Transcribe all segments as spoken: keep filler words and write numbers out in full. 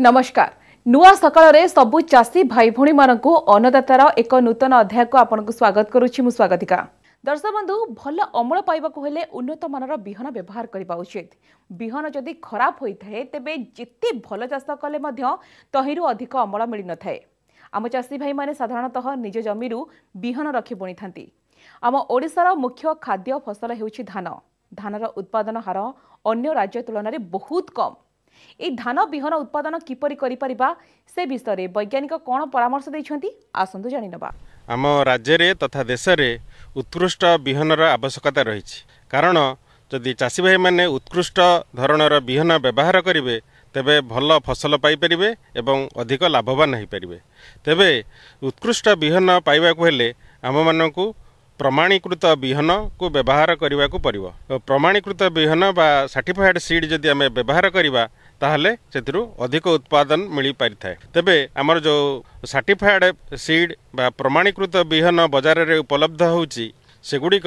नमस्कार नुआ सकाळ रे सबु चासी भाई भौणी मानकु अन्नदातार एक नूतन अध्याय को आपनकु स्वागत करूछि मु स्वागतिका। दर्शक बंधु भल अमल पाइबाकु हेले उन्नत मानर बिहन व्यवहार करबा उचित। बिहन जदि खराब होइथाय तेबे जेते भल चाष कले मध्य तहिरु अधिक अमल मिलि न थाए। आम चासी भाई माने साधारणतः निज जमीरु बिहन रखि बुणी थांती। आम ओडिसार मुख्य खाद्य फसल हेउछि धान। धानर उत्पादन हार अन्य राज्य तुलन में बहुत कम। ए धान बिहन उत्पादन किपरि करि परिबा से विषय रे वैज्ञानिक कोन परामर्श दैछंती आसंतु जानि नबा। आम राज्य रे तथा देश रे उत्कृष्ट बिहनर आवश्यकता रहिछि। कारण जदि चासी भाई माने उत्कृष्ट धरणर बिहन व्यवहार करिवे तेबे भल फसल पाई परिबे एवं अधिक लाभवान होई परिबे। तेबे उत्कृष्ट बिहन पाइबा को हेले आम मानकु प्रमाणीकृत बिहन को व्यवहार करने को पड़ो। प्रमाणीकृत बिहन बा सर्टिफाइड सीड जदि आम व्यवहार करवा ताहले सेतिरु अधिक उत्पादन मिल पारि थाए। तेबे आमर जो सर्टिफाइड सीड बा प्रमाणीकृत बिहन बाजार रे उपलब्ध होउची सेगुड़िक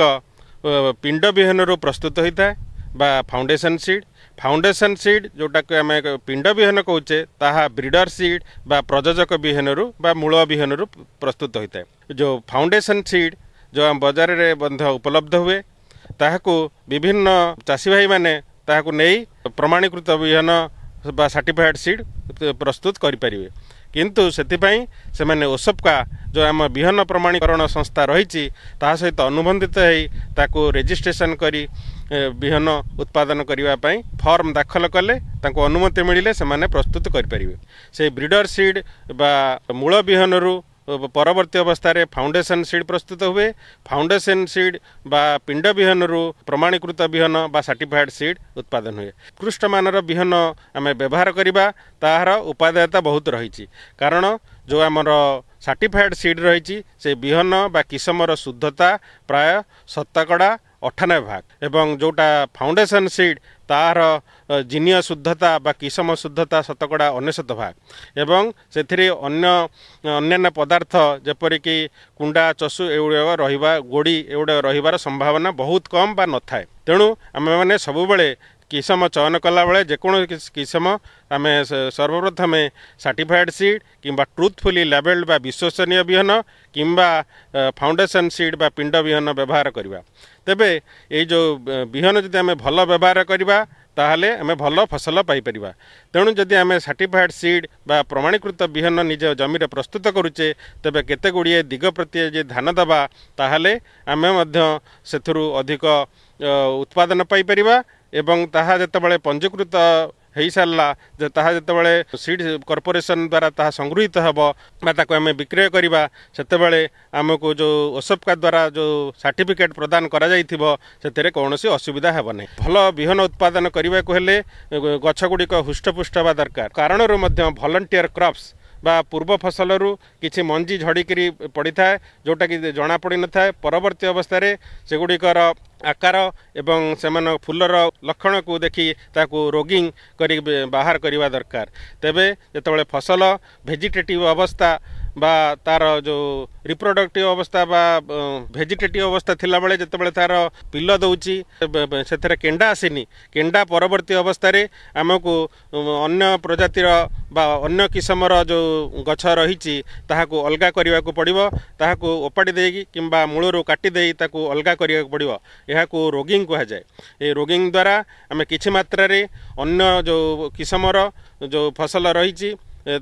पिंड बिहन रु प्रस्तुत होता है बा फाउंडेशन सीड। फाउंडेशन सीड जोटा को आम पिंड बिहन कहचे ताहा ब्रीडर सीड बा प्रयोजक बिहन रु बा मूल बिहन रु प्रस्तुत होता है। जो फाउंडेशन सीड जो आम बाजार रे बंध उपलब्ध हुए ताहाकु विभिन्न चासी भाई माने ताहाकु नहीं प्रमाणीकृत बिहन बा सर्टिफाइड सीड प्रस्तुत करि परिवे। किंतु सेतिपई से माने ओसपका जो आम बिहन प्रमाणीकरण संस्था रही ता सहित अनुबंधित है ताकु रजिस्ट्रेशन करी बिहन उत्पादन करने पई फॉर्म दाखल कले तांको अनुमति मिलिले से माने प्रस्तुत करि परिवे। से ब्रीडर सीड बा मूल बिहन रु परवर्ती अवस्था रे फाउंडेशन सीड प्रस्तुत हुए। फाउंडेशन सीड बा पिंड बिहन रु प्रमाणीकृत बिहन बा सर्टिफाइड सीड उत्पादन हुए। उत्कृष्ट मानर बिहन आम व्यवहार करवा ताहार उपादेयता बहुत रही। कारण जो आमर सर्टिफाइड सीड रही से बिहन बा किसमर शुद्धता प्राय शतकड़ा अठानबे भाग एवं जोटा फाउंडेशन सीड तार जिनिय शुद्धता बा किसम शुद्धता शतकड़ा अनेशत भाग एवं से अन्य अन्य पदार्थ जेपरिक कुंडा चषु एगुड़ा रहा गोड़ी एगुड़ा रही संभावना बहुत कम बा न थाए। तेणु आम मैंने सब बेले किसम चयन कला बेले जेको किसम आम सर्वप्रथम सर्टिफाइड सीड किंबा ट्रुथफुली लेबल्ड बा विश्वसनीय बिहन किंबा फाउंडेशन सीड बा पिंड बिहन व्यवहार करवा। तेबे ये जो बिहन जदि आम भल व्यवहार करवा ताहले आम भल फसल पाई परिबा। तेणु जदि आम सर्टिफाइड सीड बा प्रमाणीकृत बिहन निज जमीरे प्रस्तुत करुचे तेबे केते गुड़िए दिग प्रति जे ध्यान देबा ताहले आम मध्य सेथुरु अधिक उत्पादन पाई परिबा एवं ताहा जेतेबेले पंजीकृत हो सारा जे ताहा जेतेबेले सीड कॉर्पोरेशन द्वारा ताहा संगृहीत हेबो बा ताको आम विक्रय करवा सेतेबेले आमको जो ओसपका द्वारा जो सर्टिफिकेट प्रदान करा जाइथिबो सेतेरे कौनसी असुविधा हेबो नै। भल बिहन उत्पादन करबा को हेले गछगुड़िक हुष्टपुष्ट बा दरकार। कारणरू मध्य वॉलंटियर क्रॉप्स बा पूर्व फसल रु किछि मंजी झड़िकी पड़ी थाए जोटा कि जना पड़ी न थाए। परवर्ती अवस्था रे सेगुड़िकर आकार एवं सेमान फुलर लक्षण को देखी ताकू रोगिंग करी बाहर करवा दरकार। तेबे जेतेबेले फसल वेजिटेटिव अवस्था बा तार जो रिप्रोडक्टिव अवस्था बा वेजिटेटिव अवस्था थिला बेले जेतेबेले तार पिल्ल दउची सेथरे केंडा आसीनी केंडा परवर्ती अवस्था रे आमको अन्य प्रजातिर बा अन्य किसमर जो गछ रही ताहाकू अलगा करने को पड़ो। ताहाकू ओपाड़ी देगी किंबा मूलरू काटी दे ताकू अलगा करने को पड़ो। यह रोगिंग कह जाए। ये रोगिंग द्वारा आम किछि मात्रा रे अन्य जो किसमर जो फसल रही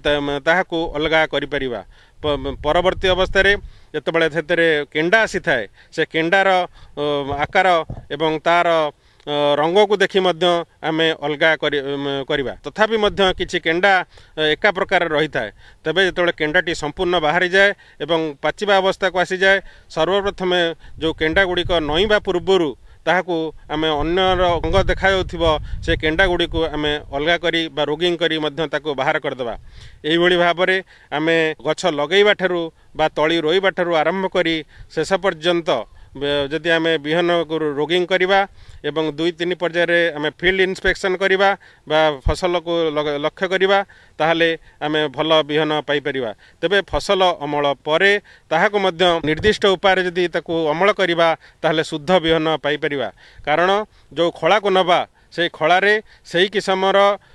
ताहाकू अलगा करि परिबा। परवर्ती अवस्था रे जेतेबेले सेतेरे केंडा आसी थाए से केंडार आकार एवं तार रंग को देखि मध्य आमे अलगा करवा। तथापि मध्य किछि केंडा एका प्रकार रही थाए। तबे जेतेबेले केंडाटी संपूर्ण बाहरी जाए एवं पाचिबा अवस्था को आसी जाए सर्वप्रथम जो केंडा गुड़िक नईबा पूर्वरु ताहाकू आमे अन्य अंग देखा जाउथिबो से केंडा गुड़ी को आमे अलगा करी बा रोगिंग करी मध्य ताकू बाहर करदेबा। एही भली भाबरे आमे गछ लगैबा ठारू बा तली रोइबा ठारू आरंभ करी शेष पर्यंत जदि आम बिहन को रोगिंग करवा एवं दुई तीन पर्याय आम फील्ड इन्स्पेक्शन करवा बा फसल को लक्ष्य करवा ताहले आम भल बिहन पाई परिबा। तेबे फसल अमल परे ताहाको मध्य निर्दिष्ट उपाय जदि ताकू अमल करवा ताहले शुद्ध बिहन पाई परिबा। कारण जो खला को नबा से खलारे सही किसमर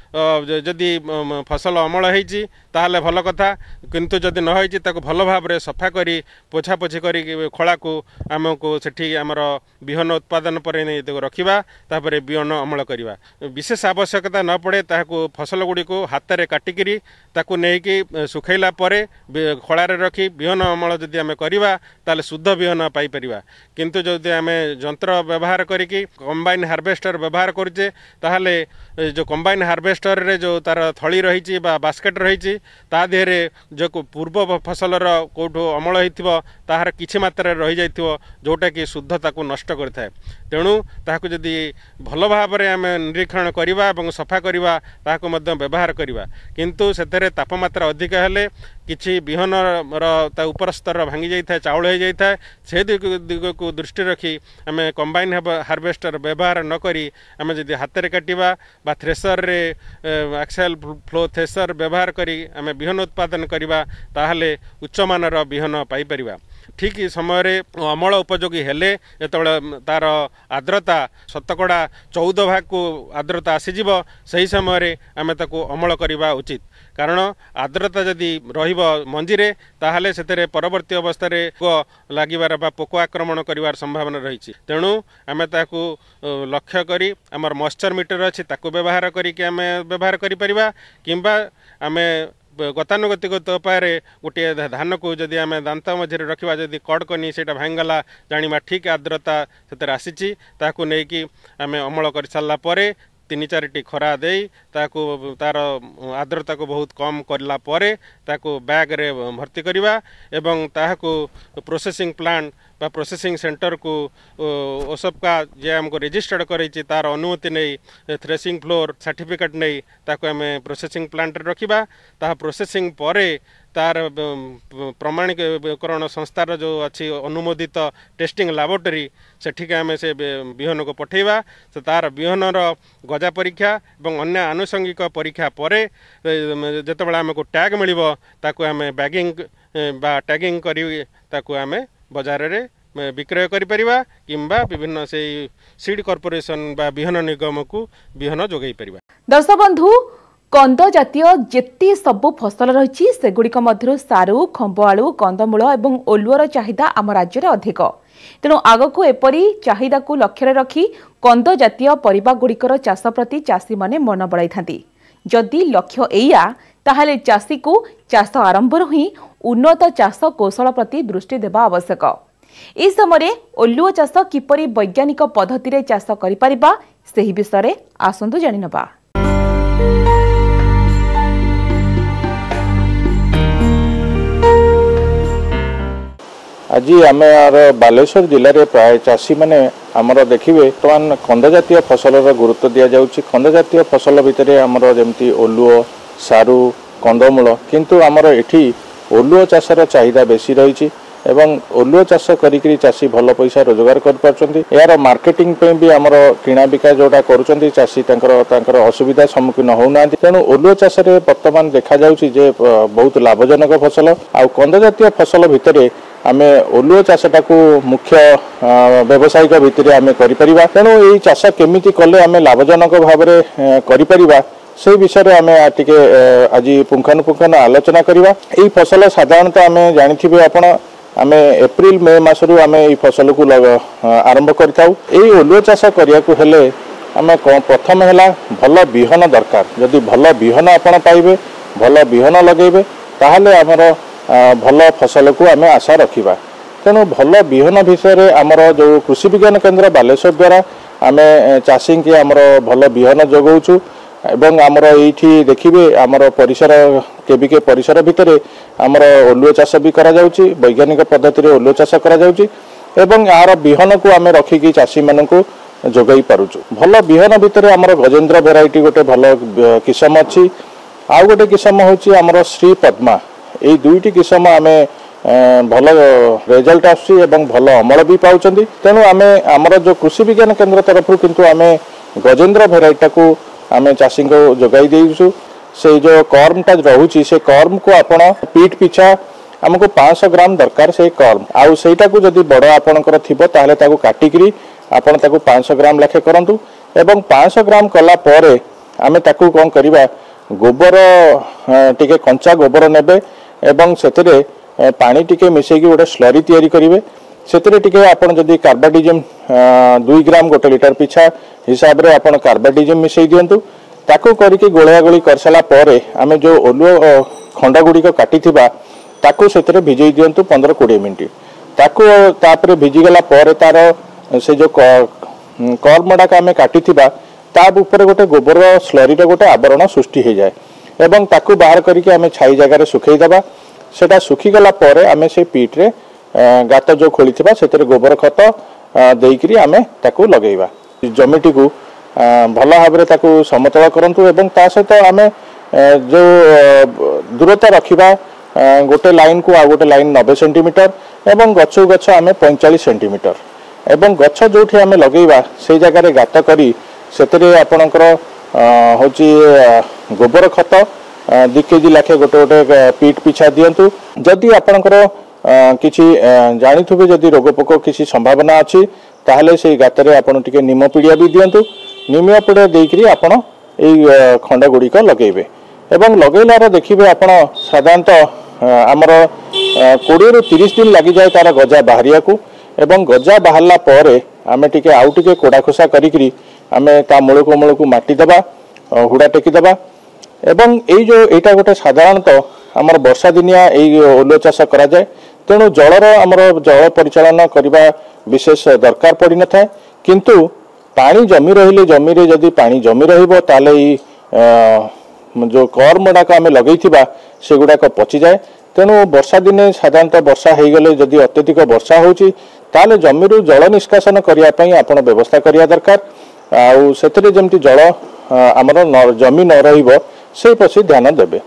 जदि फसल अमल होती ताहले भल कथा किंतु जदि न होती ताको भल भाव में सफा करी पोछापोछि करी खला को आमको सेठी आमर बिहन उत्पादन पर रखा तापर बिहन अमल करवा विशेष आवश्यकता न पड़े ताको फसल गुड़ी को हाथ में काटिकी ताकू नहीं सुखैला परे खलार रखी बिहन अमल जदि आम करवा ताले शुद्ध बिहन पाई परिबा किंतु जदि आम यंत्र व्यवहार करिकी कंबाइन हार्वेस्टर व्यवहार करुचे ताहले जो कंबाइन हार्वेस्टर रे जो तार थली रही बास्केट रही ता देहरे जो पूर्व फसलर कौटू अमल होइथिबो ताहार किछि मात्रा रही जाइथिबो जोटा कि शुद्धता को नष्ट करथाय तेणु ताहाको जदि भल भाव में आम निरीक्षण करवा और सफा करवा ताहाको मध्य व्यवहार करवा किंतु सेतरे तापमात्रा अधिक हेले किछि बिहन ता उपर स्तर भांगी जाइथाय चाउल हो जाइथाय से दिग को दृष्टि रखी आम कंबाइन हार्वेस्टर व्यवहार न करी आम जदि हाथ में काटिबा बा थ्रेसर रे एक्सेल फ्लो थ्रेसर व्यवहार करी आम बिहन उत्पादन करवा ताहले उच्च मानर बिहन पाई परिबा ठीक समय अमल उपयोगी हेले जेतबेले तार आर्द्रता शतकड़ा चौदह भाग को आर्द्रता आसीजिव सही समय आम ताको अमल करवा उचित कारण आर्द्रता जदि रहिबो मंजीरे ताहले सेतेरे परवर्ती अवस्था रे लागिबार बा पोक आक्रमण करिवार संभावना रही तेणु आम ताको लक्ष्य करी आमर मॉइस्चर मीटर अच्छी ताको व्यवहार करिके आम व्यवहार करि परिबा किंबा आम गतानुगतिगत उपाय गोटे धान को जदि आम दांत मझे रखा जदि कड़कनी से भांगला जाना ठीक आर्द्रता से आसी ताकू नहीं आम अमल कर सारा पर तीन चारिटी खरा दे ताकू तार आर्द्रता को बहुत कम करला परे ताकू बैग रे भर्ती करवा एवं ताहाको प्रोसेसिंग प्लांट बा प्रोसेसिंग सेंटर को ओसपका जे हमको रजिस्टर्ड करी तार अनुमति नहीं थ्रेसिंग फ्लोर सर्टिफिकेट नहीं ताको आम प्रोसेसिंग प्लांट रखा ता प्रोसेसिंग परे तार प्रमाणीकरण संस्थार जो अच्छी अनुमोदित टेस्टिंग लैबोरेटरी सेठिक आम से बिहन को पठेवा से तार बिहनर गजा परीक्षा और अन्य आनुषंगिक परीक्षा पर जितेबाला आमको टैग मिलिबो ताको आम बैगिंग बा टैगिंग करी ताको आम बाजार रे विक्रय करिपरिबा किंबा विभिन्न से सीड कॉर्पोरेशन बा बिहन निगम को बिहन जोगाई परिबा। दर्शक बंधु कंद जातीय जेती सबु फसल रही सेगुड़िक मध्य सारू खंब आलू कंदमूल और ओलुअर चाहिदा आम राज्य में अधिक तेणु आगक एपरी चाहिदा को लक्ष्य रखी कंद जातीय परिबा गुड़िकर चाष प्रति चाषी माने मन बढ़ाई थांती जदि लक्ष्य एया ताहाले चाषी को चाष आरंभ ही उन्नत चाष कौशल प्रति दृष्टि देवा आवश्यक। इस समय ओलुओ चाष किपरि वैज्ञानिक पद्धति रे चाष करि परिबा सेही विषय आसंतु जानि नबा। आज आम बालेश्वर जिले में प्राय चाषी मैंने आमर देखिए बर्तमान कंद जातीय फसल गुरुत्व दि जाऊँगी कंद जातीय फसल भितर आमर जमी ओलुओ सारू कंदमूल किंतु आमर एठी ओलुओ चाषर चाहिदा बेसी रही एवं ओलुओ चाष करी चाषी भल पैसा रोजगार कर यार मार्केटिंग पे भी आमर किणा बिका जोटा करुँच चाषी असुविधा सम्मुखीन होना तेणु ओलुओ चाष बर्तमान देखा जाउछि जे बहुत लाभजनक फसल आ कंद जातीय फसल भितर आम ओलुओ चाषटा को मुख्य व्यावसायिक भितर आम करिपरिबा तेणु यही चाष केमिति कले आम लाभजनक भाव में करिपरिबा से विषय आम टिके आज पुंखानुपुंखानु आलोचना करवा। यही फसल साधारणतः आम जानी आपण आम एप्रिल मे मासरू आम यही फसल को आरंभ करिथाउ। एही ओलुओ चाष करिया को हेले आम प्रथम है भल बिहन दरकार जदि भल बिहन आपण पाइबे भल बिहन लगेबे ताहले आमर भल फसल को आम आशा रखा तेणु भल बिहन विषय आमर जो कृषि विज्ञान केन्द्र बालेश्वर द्वारा आम चाषी की आमर भल बिहन जोगाऊँ एवं आमर ये देखिए आमर परिसर केबिके परिसर भितर आमर ओलुओ चाष भी करा जाउची वैज्ञानिक पद्धति रे ओलुओ चाष करा जाउची एवं यार बिहन को आम रखिकी चाषी मानक जोगाई पारुचु। भल बिहन भितर आमर गजेन्द्र भेराइटी गोटे भल किसम अच्छी आउ गोटे किसम होची आमर श्री पद्मा यही दुईटी किसम आम भल रेजल्ट आसुची एवं भल अमल भी पाउचंदी तेणु आम आमर जो कृषि विज्ञान केन्द्र तरफ किंतु आम गजेन्द्र भेराइटा को आम चाषी को जोगाई देइछु। से जो कर्मटा रोचे से कर्म को आपण पीठ पिछा आमको पाँच सौ ग्राम दरकार से कर्म आउ सेटा को जदि बड़ आपणकर थिबो ताहले ताको काटिकरी आपण ताको पाँच सौ ग्राम लेखे करंतु एवं पाँच सौ ग्राम कला परे आमे ताकू कौन करिबा गोबर टिके कंचा गोबर नेबे एवं सेतरे पानी टिके मिसेकी गोटे स्लरी तैयारी करिवे सेतरे टिके आपण जदी कार्बाडिजिम दुई ग्राम गोटे लिटर पिछा हिसाब रे आपण कार्बाडिजिम मिसेई दियंतु ताकू करिके गोळा गोळी करसला परे आमे जो ओलुओ खंडा गुडी को काटी थिबा ताकू सेतरे भिजेई दियंतु पंद्रह बीस मिनिट ताकू तापरे भिजी गला परे तार से जो कर्मडा का आमे काटी थिबा ता ऊपर गोटे गोबर स्लरी रे गोटे आवरण सृष्टि हो जाए एवं ताकू बाहर करके आमे छाई जगह सुखई दबा सेटा सुखी गला परे आमे से पीठ रे गात जो खोली थिबा सेतरे गोबर खत देइकरी आमे ताकू लगेइबा जमिटी को भल भाव ताकू समतल करंतु एवं ता सहित आमे जो दूरता रखिबा गोटे लाइन को आ गोटे लाइन नब्बे सेंटीमीटर एवं गछ गछ आमे पैंतालीस सेंटीमीटर एवं गछ जोठी आमे लगेइबा से जगह रे गात करी सेतरे आपणकर होची गोबर खत दु केजी लाखे गोटे गोटे पीठ पिछा दियंतु जदि आपणकर किछि जानिथुबे जदि रोग पोक किछि संभावना अछि ताहले से गातरे आपण टिके निम पीडिया भी दियंतु निम पीडिया देइकरी आपण एई खंड गुडी को लगेबे एवं लगेलार देखिबे आपण साधारणतः आमर बीस रु तीस दिन लागि जाय तार गजा बाहरिया को एवं गजा बाहरला परे आमे टिके आउ टिके कोडा खोसा करिकरी आमे ता मूल को मूल को माटी दबा हुडा टेकी दबा एवं एई जो एटा गोटे साधारणतः आमर वर्षा दिनिया एई ओलो चाष करा जाय तेणु जलर आमर जल परिचालन करबा विशेष दरकार पड़ी न थाए किंतु पानी जमी रहिले जमी रे जदी पानी जमी रहिबो ताले ई जो कर्मडा को आमे लगेइथिबा सेगुडा को पचि जाए तेणु वर्षा दिने साधारणतः वर्षा हो गले जदि अत्यधिक वर्षा होची ताले जमी रु जल निष्कासन करिया पई आपण व्यवस्था करिया दरकार आउ सेतरे जेमति जल आमर जमी न रहिबो से पछी ध्यान देबे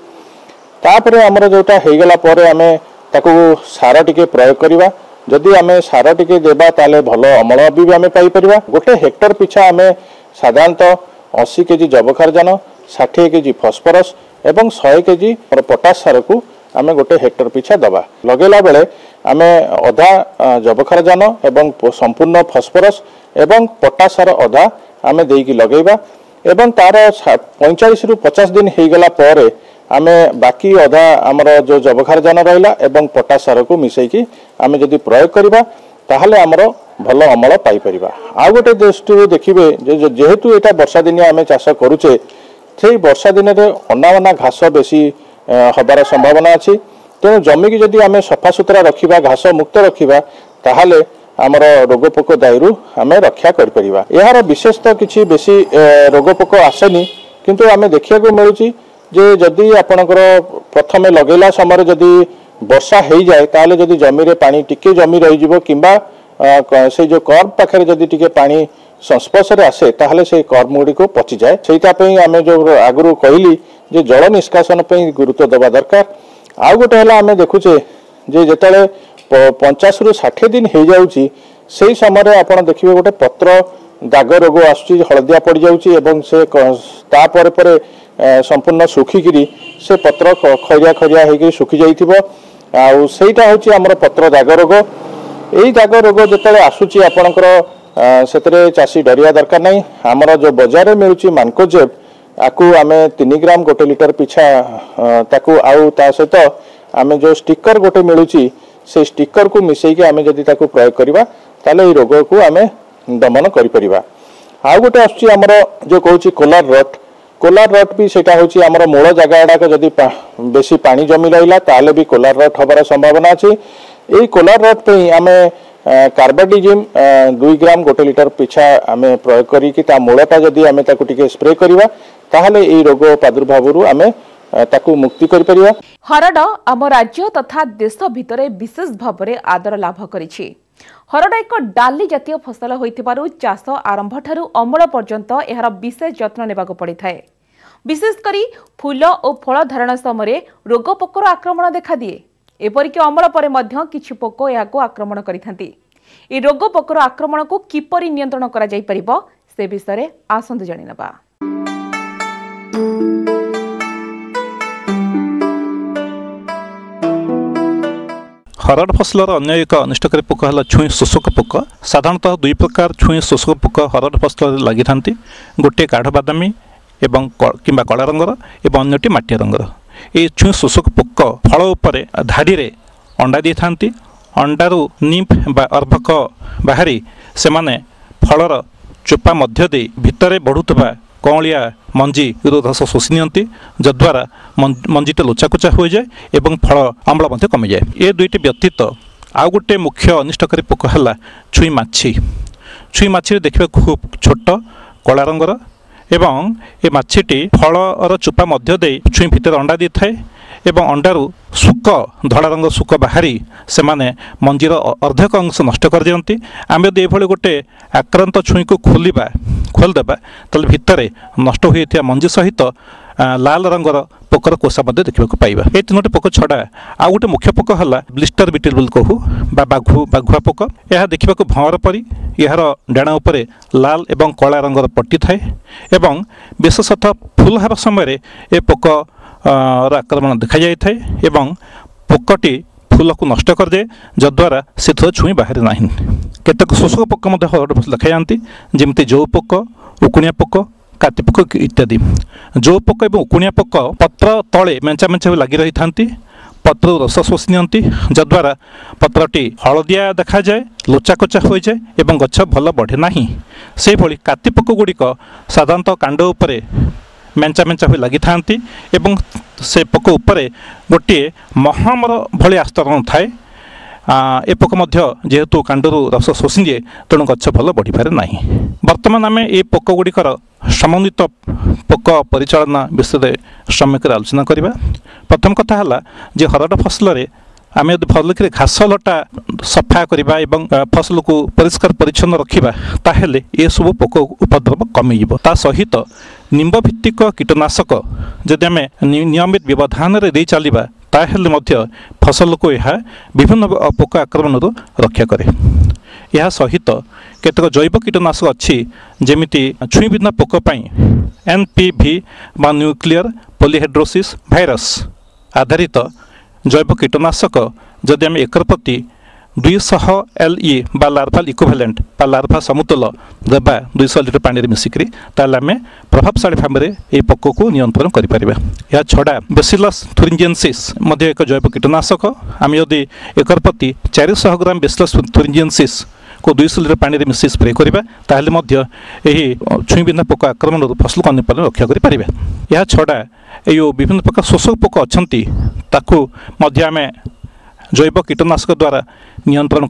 तापरे आमर जोटा हो गला परे आमे ताकू सार टिके प्रयोग करिबा जदि आमे सार टिके देबा ताले भलो अमल भी आमे पाई परिबा गोटे हेक्टर पिछा आमे साधारणतः अस्सी केजी जबखारजान साठ केजी फस्फरस एवं सौ केजी पोटास सार को आमे गोटे हेक्टर पिछा दबा लगेला बेले आमे अधा जबखारजान एवं संपूर्ण फस्फरस एवं पोटास सार अधा आमे देकी लगेबा एवं तार पैंतालीस रु पचास दिन हो गला परे आमे बाकी अधा आमर जो जबखारजान रहिला एवं पोटास सार को मिसेकी आमे जदि प्रयोग करिबा ताहले आमर भल अमल पाई परिबा आ गोटे दृष्टि देखिबे जे जेहेतु एटा वर्षा दिनिया आमे चाष करूचे से वर्षा दिन रे अनावना घास बेसी हबार संभावना अछि तेणु जमी की जदि आमे सफा सुतरा रखिबा घास मुक्त रखिबा ताहले आमर रोग पोक दायरु आमे रक्षा कर परिबा यार विशेष तो किछि बेसी रोग पोक आसेनी किंतु आमे देखिया को मिलुची जे जदि आपणकर प्रथमे लगेला समय जदि वर्षा हो जाए ताहले जदि जमी रे पानी टिके जमी रही जिवो किंबा से जो कर्म पाखे जदि टिके पानी संस्पर्श रे आसे ताहले से कर्म गुडी को पचि जाए सेटा पई आमे जो आगुरु कहली जे जल निष्कासन पई गुरुत्व दबा दरकार आ गोटे हला आमे देखुचे जे जेतले पचास रु साठ दिन हो जाउची सेही समय आपण देखिबे गोटे पत्र दाग रोग आसुची हळदिया पड़ी जाउची एवं से ता परे परे संपूर्ण सुखिकी से पत्र खरिया खरिया होगी सुखी जाइथिबो आउ सेटा होची हमर पत्र दाग रोग एई दाग रोग जेतले आसुची आपणकर सेतरे चासी डरिया दरकार नहीं हमर जो बाजार में मिलुची मानकोजेब आकु आमे तीन ग्राम गोटे लिटर पिछा ताकू आउ ता सहित आमे जो स्टिकर गोटे मिलुची से स्टिकर को मिसेकी आमे जदि ताकू प्रयोग करिबा ताले ए रोग को आमे दमन करि परिबा आ गोटे आसुची हमर जो कहूची कोलार रट कोलार रट भी सेटा होची हमर मूल जगह डाक जदि पा, बेसी पानी जमी रहिला ताले भी कोलार रट हबार संभावना अछि एई कोलार रट पे आमे कार्बाडिजिम दुई ग्राम गोटे लिटर पिछा आमे प्रयोग करी कि ता मूलटा जदि आमे ताकू टिके स्प्रे करिबा ताहले एई रोग प्रादुर्भावरु आमे ताकू मुक्ति करि परिबा हरड आम राज्य तथा देश भितरे विशेष भाव आदर लाभ करिछि हरड एक डाली जातीय फसल होइथिबारु चाष आरंभ ठारू अमल पर्यंत एहार विशेष जत्न नेबाको पड़िथाए विशेष करी फूल और फल धारण समय रोग पोकर आक्रमण देखा दिए एपरिक अमल पर मध्य किछि पोक याको आक्रमण करिथांती ए रोग पोकर आक्रमण को किपरि नियंत्रण करा जाई परिबो से विषय आसंतु जानि नबा हरड फसलर अन्य एक अनिष्टकारी पोक है छुई शोषक पोक साधारणतः दुई प्रकार छुई शोषक पोक हरड फसल लगी था गोटे गाढ़ बादामी एवं किंबा कला रंगर एवं अन्यटी माटिया रंगर। ये छुई शोषक पोक फल उपरे धाड़ी रे अंडा दी थांती। अंडारू निम्फ बा अर्भक बाहरी से माने फलर चोपा मध्य दे भितरे बढ़ुवा कौलिया मंजी रस शोषि नियंती, जद्वारा मंजीटे लोचाकोचा हो जाए एवं फल अम्ल मध्य कमी जाए। ये दुईटी व्यतीत आउ गोटे मुख्य अनिष्टकारी पोक है छुई माछी। छुई माछी देखा खूब छोट कला रंगर एवं ये माछीटी फलर चोपा मध्य दे छुई भितर अंडा दी थाए एवं अंडारू सुक धड़ा रंग सुक बाहरी से माने मंजीर अर्धेक अंश नष्ट कर दियंती। आम यदि ये गोटे आक्रांत छुई को खोलिबा खोलदेबा ताले भितर नष्ट होइथिया मंजी सहित लाल रंगर पोकर कोषा मध्य देखा पाइबा। ये तीनोटी पोक छड़ा आउ गोटे मुख्य पोक है ब्लिस्टर बिटिल बोली कहू बा बाघु बाघुआ पोक। यह देखा भंवर परी यार डाण उपरे लाल एवं कला रंगर पट्टी थाए एवं विशेषतः फुल हेबा समय ए पोक आक्रमण देखा जाए एवं पोकटी फूल को नष्ट कर दे, जद्वारा से छुई बाहर ना। केतक शोषक पोक हरड़ फसल देखा जाती जमी जो पोक उकुणिया पोक काती पोक इत्यादि। जो पोक और उकुणिया पोक पत्र तले मेंचा मेंचा लगी रही था, पत्र रस शोषि नियंती, जद्वारा पत्रटी हलदिया देखा जाए लोचाकोचा हो जाए एवं गछ भल बढ़े नहीं। से भली काती पोक गुड़िक साधारणतः कांड उपरे मेंचा मेंचा हो लगी था एवं से पोक उपरे गोटे महामर भली आस्तरण थाए। ए पोक जेहेतु कांडरू रस शोषि दिए तेणु गछ भल बढ़ी पारे ना। बर्तमान आम ये पोक गुड़िकर समन्वित पोक परिचालना विषय सम्यक आलोचना करवा। प्रथम कथा है जे हरड़ फसल आम यदि भल कि घास लटा सफा करवा एवं फसल को परिष्कार परिच्छन्न रखा ताहेले ये सब पोक उपद्रव कमिजिव। ता सहित निम्ब भित्तिक कीटनाशक जदि आम नियमित व्यवधान दे चलवा ताहेले मध्य फसल को यह विभिन्न पोक आक्रमण रक्षा करे। यह सहित केतक जैव कीटनाशक अच्छी जमिति छुई भिन्न पोक एन पी भी बा न्यूक्लियर पॉलीहेड्रोसिस भाइरस आधारित जैव कीटनाशक जदि आम एकर प्रति दुईश एल ई बा लार्भाल इक्विवेलेंट बा लार्भा समतुल देवा दुईश लिटर पानी मिसिकी ताल आम प्रभावशाली भाव में ये पोक को नियंत्रण करें। यह छड़ा बेसिलस थुरिंजिएंसिस एक जैव कीटनाशक आम यदि एकर प्रति चार सौ ग्राम बेसिलस थुरिंजिएंसिस को दुईश लिटर पानी मिसि स्प्रे करवा ताहले यही छुई बिना पोक आक्रमण फसल को अन्य रक्षा करें। यह छड़ा यो विभिन्न प्रकार शोषक पोक अच्छी ताकू आम जैव कीटनाशक द्वारा नियंत्रण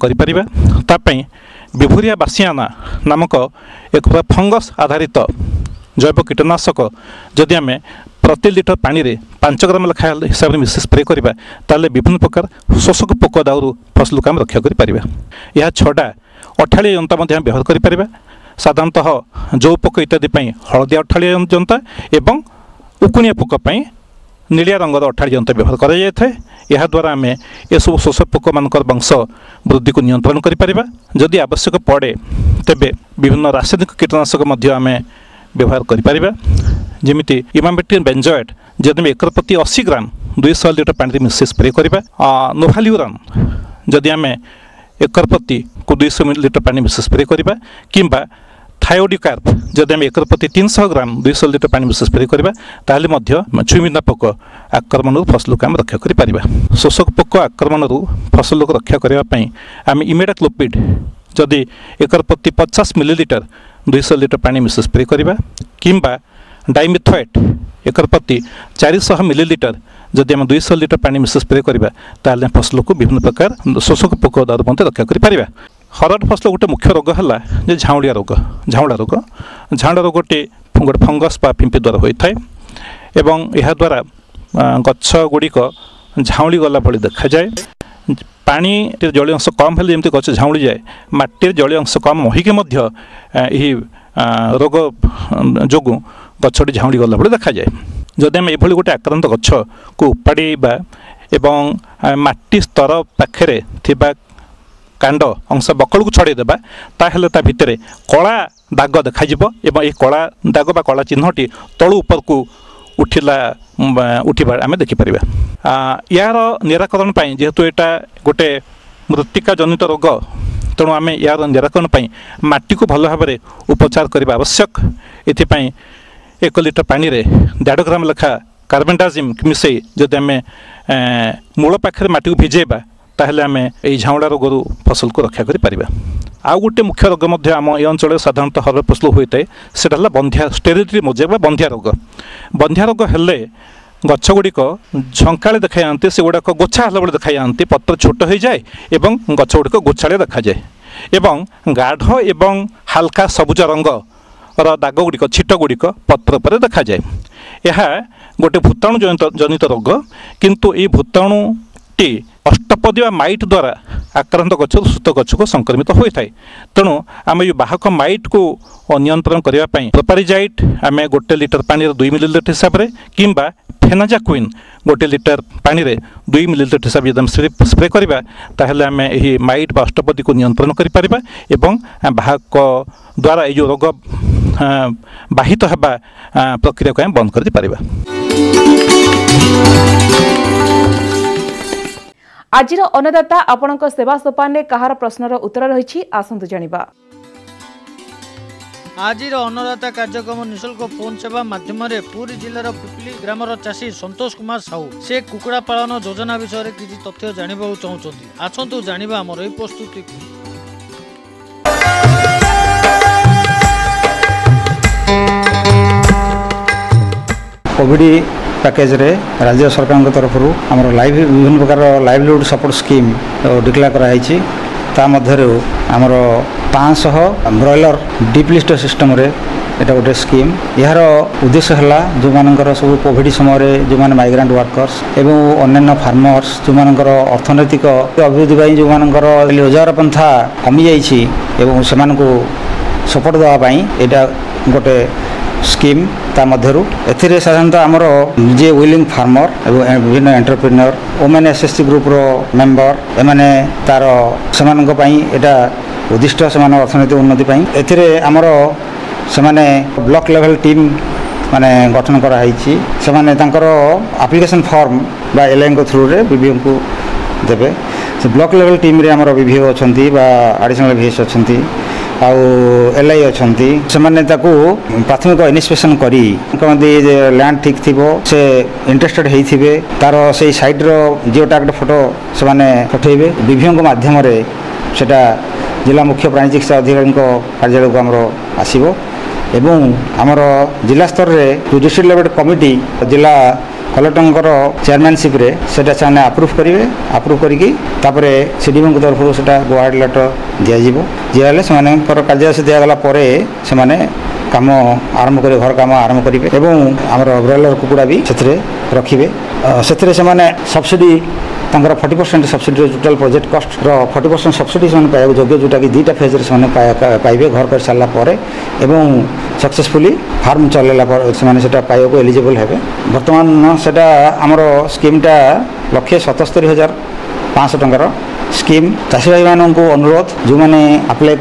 करें। विभुरिया बासियाना नामक एक फंगस आधारित जैव कीटनाशक जदि आम प्रति लिटर पानी रे पांच ग्राम लेखा हिसाब से मिसि स्प्रे करवा ताले विभिन्न प्रकार शोषक पोक दाउरू फसल को आम रक्षा करें। यह छड़ा अठाळिया जंता व्यवहार करें। साधारणतः जो पोक इत्यादि हलदिया अठाळिया जंता एवं उकुणिया पोक नीलिया रंगर अठाळी जंता व्यवहार कराए। यह द्वारा आम ये सब शोषक पोक मान वंश वृद्धि को नियंत्रण करें। जदि आवश्यक पड़े तेबे विभिन्न रासायनिक कीटनाशक आम व्यवहार करें जमिति इमामेक्टिन बेंजोएट जदि एकर प्रति अस्सी ग्राम दुईश लिटर पानी मिसि स्प्रे करवा। नोभाल्यूरान जदि आम एकर प्रति को दुईश लिटर पानी मिसि स्प्रे करवा किंबा थायोडिकार्प जदि आम एकर प्रति तीन सौ ग्राम दुईश लिटर पानी मिसि स्प्रे करवा ताहले छुईबिना पोक आक्रमण फसल को आम रक्षा करें। शोषक पोक आक्रमण फसल को रक्षा करने आम इमेडाक्लोपिड जदि एकर प्रति पचास मिलीलिटर दुईश लिटर पानी मिसि स्प्रे करवा किंबा डाइमिथोएट एकर प्रति चार सौ मिलीलिटर जदि आम दुईश लिटर पानी मिसि स्प्रे करवा ताहले फसल को विभिन्न प्रकार शोषक पोक दाउरू रक्षा करें। हरड़ फसल गोटे मुख्य रोग है झाउलिया रोग। झाउला रोग झाउला रोग गोटे गोटे फंगस बा पिंपी द्वारा होता है एवं यह द्वारा गछ गुड़िक झाउली गला भली देखा जाए। पानी जलीय अंश कम हेल्ले जमी गछ झाउली जाए माटी जलीय अंश कम होइके यही रोग जोगु गछटी झाउली गला भली देखा जाए। जदि आम एभली गोटे आक्रांत गछ को उपाड़ा एवं माटी स्तर पाखे थिबा कांड अंश बकल को छड़ेदेबा ताहले ता भितरे कला दाग देखाजिब एवं ये कला दाग बा कला चिन्हटी तलु ऊपर को उठिला उठिबा आम देखिपर। यार निराकरण पाई जेहेतु एटा गोटे मृत्तिका जनित रोग तेणु आम यार निराकरण पाई माटी को भल भाव में उपचार करने आवश्यक। एथिपाई एक लिटर पानी रे डेढ़ ग्राम लेखा कार्बेंडाजिम मिसई जदि आम मूल पाखे माटी को भिजेबा ताहले आम ये झाउड़ा रोगरू फसल को रक्षा करें। आउ गोटे मुख्य रोग आम ये अंचल साधारणतः हर फसल होता है सेटा बंधिया स्टेरिलिटी मोजेक बंधिया रोग। बंधिया रोग हेले गछ गुड़िक झंका देखा जाती से गुड़ाक गोछा हल बेले देखा जाती पत्र छोट हो जाए एवं गछ गुड़िक गोछाड़िया देखा जाए एवं गाढ़ एवं हाल्का सबुज रंग दाग गुड़िक छिट गुड़िक पत्र पर देखा जाए। यह गोटे भूताणु जनित जनित रोग किंतु ये भूताणुटी अष्टपदी माइट द्वारा आक्रांत गछ सुत गछ को संक्रमित होता है। तेणु आम ये बाहक माइट को नियंत्रण करने प्रोपारिजाइट आम गोटे लिटर पानी दुई मिलीलीटर हिसाब से किंबा फेनाजाक्विन गोटे लिटर पानी रे दुई मिलीलीटर हिसाब से स्प्रे करवा ताहले आम यही माइट बा अष्टपदी को नियंत्रण करिपारिबा एवं बाहक द्वारा ये रोग बाहित होगा प्रक्रिया को बंद कर पारिबा। आज अन्नदाता आपणक सेवा सोपान कहार प्रश्नर उत्तर रही आसतु जानिबा। आज अन्नदाता कार्यक्रम निशुल्क फोन सेवा माध्यम पुरी जिलार पिपली ग्रामर चाषी संतोष कुमार साहू से कुकुड़ा पालन योजना विषय में किसी तथ्य जानवा चाहते आसतु जानिबा आमर यह प्रस्तुति। कोविड पैकेज रे राज्य सरकार तरफ आमर लाइव विभिन्न प्रकार लाइवलीहुड सपोर्ट स्कीम डिक्लेयर कराई ता मध्य आमर पाँच सौ ब्रॉयलर डीप लिस्ट सिस्टम रे एटा गोटे स्कीम यार उद्देश्य है जो मानकर सब कोविड समय जो माने माइग्रेंट वर्कर्स एवं अन्य फार्मर्स जो मानकर अर्थनैतिक अभिवृद्धि जो मानकर रोजगार पंथा कमी जाइए एवं से सपोर्ट देवाई एटा गोटे स्कीम ता मध्यरु एथिरे साधारणतः आमर जे विलिंग फार्मर एवं विभिन्न एंटरप्रेन्योर वोमेन एसएससी ग्रुप रो मेंबर एमाने तार सेमानक पई एटा उद्दिष्ट सेमान अर्थनैतिक उन्नति पई एथिरे आमर सेमाने ब्लॉक लेवल टीम माने गठन करा हाइछि सेमाने तांकर एप्लिकेशन फॉर्म बा एलआईन को थ्रू रे बीबीएम को देबे से ब्लॉक लेवल टीम रे आमर बीबीओ अछंती बा एडिशनल वीएस अछंती आउ एलआई अच्छी से प्राथमिक इन्वेस्टिगेशन करी लैंड ठीक थी से इंटरेस्टेड होइथिबे तार से साइट रो जियो टैग फोटो से माने पठेबे बीबीओ को माध्यम रे सेटा जिला मुख्य प्राणी चिकित्सा अधिकारी कार्यालय को आमर आसीबो एवं आमर जिला स्तर रे डिस्ट्रिक्ट लेवल कमिटी जिला कलेक्टर चेयरमैनशिप रे सेटा से आप्रूव करेंगे आप्रूव करके सीडीओ तरफ से गोहाड लेटर दिज्व दिहले से कार्य से दिगला से कम आरंभ कर घर कम आरंभ करेंगे एवं आमर ब्रॉयलर कुकुड़ा भी से रखिए से सब्सिडी तांकर forty percent subsidy total project cost forty percent subsidy से पाइबा योग्य जोटा कि दुईटा फेज पाइबे घर कर सारापर एवं सक्सेसफुली फार्म चलैला से पाइबा एलिजिबल हेबे। बर्तमान सेटा आमर स्कीमटा लक्षे सतस्तरी हजार पाँच टंकार स्कीम चाषी भाई मान को अनुरोध जो मैंने अप्लाई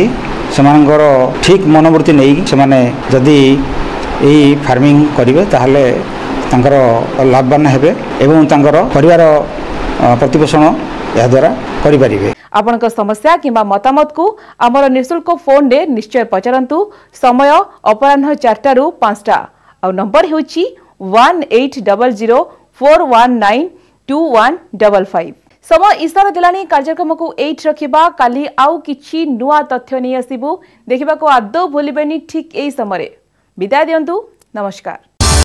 कर ठीक मनोवृत्ति नहीं से जदि यही फार्मिंग करेंगे ताहले तांकर लाभवान हेबे एवं तांकर परिवार प्रतिपोषण या द्वारा करिपारिबे। आपनक समस्या किंबा मतामत को आमर निशुल्क फोन रे निश्चय पचारंतु। समय अपराह्न चारटा रु पांचटा आ नंबर हेउची one eight zero zero four one nine two one five five. समय इशारा दिलानी कार्यक्रम को एट रखिबा काली आउ किछि नुआ तथ्य नै आसीबु देखिबा को आदौ भूलिबेनी ठीक एई समय विदाय दियंतु। नमस्कार।